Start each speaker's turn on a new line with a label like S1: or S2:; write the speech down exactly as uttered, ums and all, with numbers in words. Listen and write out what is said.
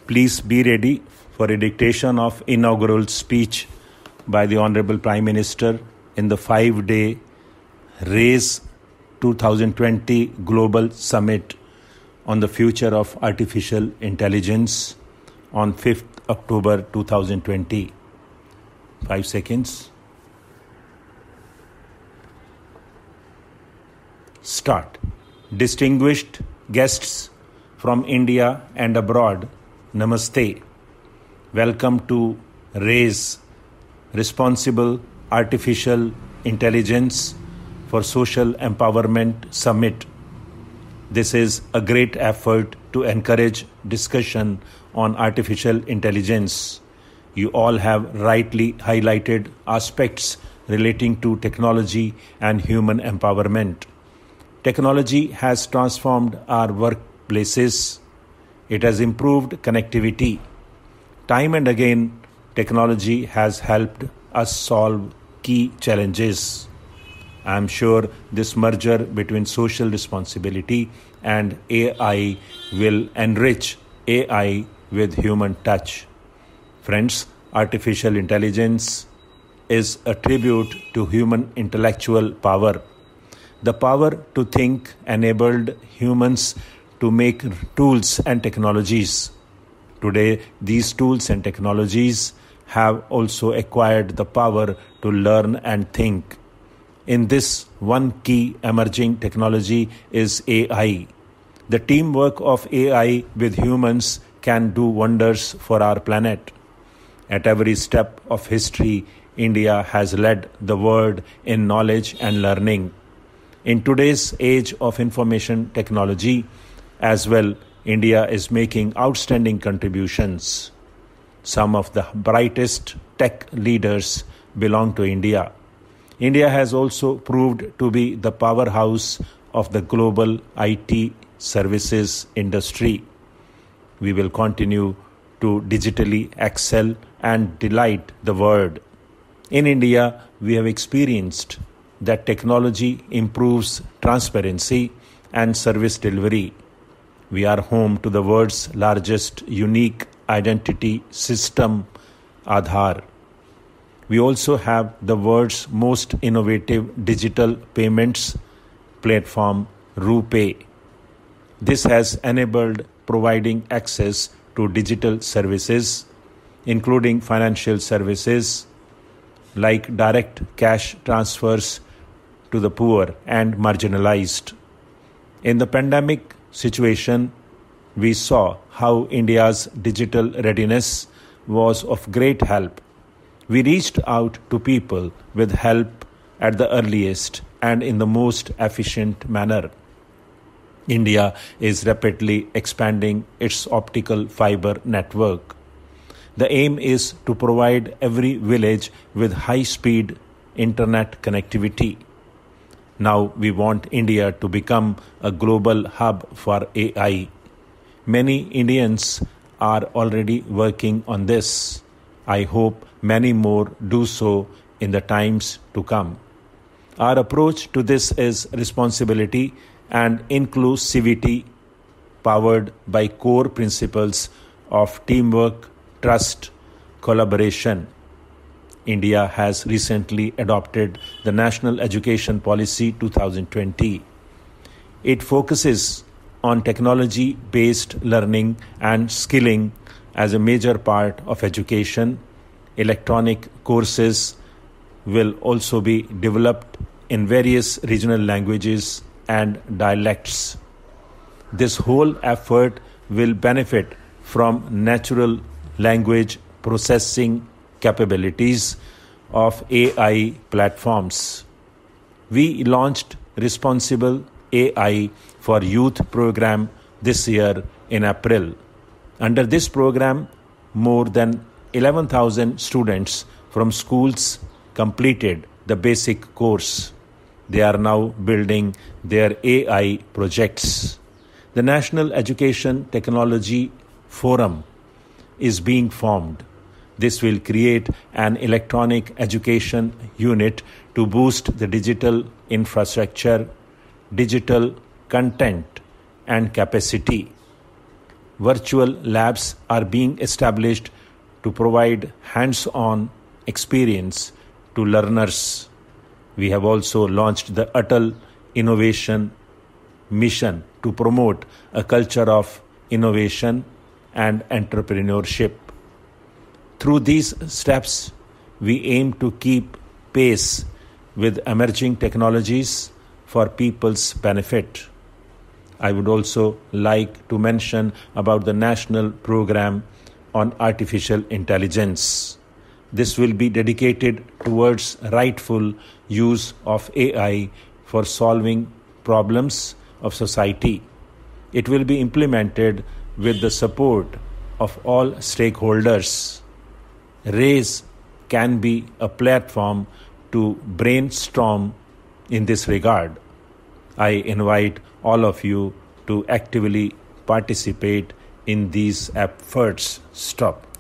S1: Please be ready for a dictation of inaugural speech by the Honorable Prime Minister in the five-day RAISE twenty twenty Global Summit on the Future of Artificial Intelligence on fifth October twenty twenty. Five seconds. Start. Distinguished guests from India and abroad, Namaste. Welcome to RAISE, Responsible Artificial Intelligence for Social Empowerment Summit. This is a great effort to encourage discussion on artificial intelligence. You all have rightly highlighted aspects relating to technology and human empowerment. Technology has transformed our workplaces. It has improved connectivity. Time and again, technology has helped us solve key challenges. I am sure this merger between social responsibility and A I will enrich A I with human touch. Friends, artificial intelligence is a tribute to human intellectual power. The power to think enabled humans to make tools and technologies. Today, these tools and technologies have also acquired the power to learn and think. In this, one key emerging technology is A I. The teamwork of A I with humans can do wonders for our planet. At every step of history, India has led the world in knowledge and learning. In today's age of information technology, as well, India is making outstanding contributions. Some of the brightest tech leaders belong to India. India has also proved to be the powerhouse of the global I T services industry. We will continue to digitally excel and delight the world. In India, we have experienced that technology improves transparency and service delivery. We are home to the world's largest unique identity system, Aadhaar. We also have the world's most innovative digital payments platform, RuPay. This has enabled providing access to digital services, including financial services like direct cash transfers to the poor and marginalized. In the pandemic situation, we saw how India's digital readiness was of great help. We reached out to people with help at the earliest and in the most efficient manner. India is rapidly expanding its optical fiber network. The aim is to provide every village with high-speed internet connectivity. Now we want India to become a global hub for A I. Many Indians are already working on this. I hope many more do so in the times to come. Our approach to this is responsibility and inclusivity, powered by core principles of teamwork, trust, collaboration. India has recently adopted the National Education Policy twenty twenty. It focuses on technology-based learning and skilling as a major part of education. Electronic courses will also be developed in various regional languages and dialects. This whole effort will benefit from natural language processing capabilities of A I platforms. We launched Responsible A I for Youth program this year in April. Under this program, more than eleven thousand students from schools completed the basic course. They are now building their A I projects. The National Education Technology Forum is being formed. This will create an electronic education unit to boost the digital infrastructure, digital content, and capacity. virtual labs are being established to provide hands-on experience to learners. We have also launched the Atal Innovation Mission to promote a culture of innovation and entrepreneurship. Through these steps, we aim to keep pace with emerging technologies for people's benefit. I would also like to mention about the National Program on Artificial Intelligence. This will be dedicated towards rightful use of A I for solving problems of society. It will be implemented with the support of all stakeholders. RAISE can be a platform to brainstorm in this regard. I invite all of you to actively participate in these efforts. Stop.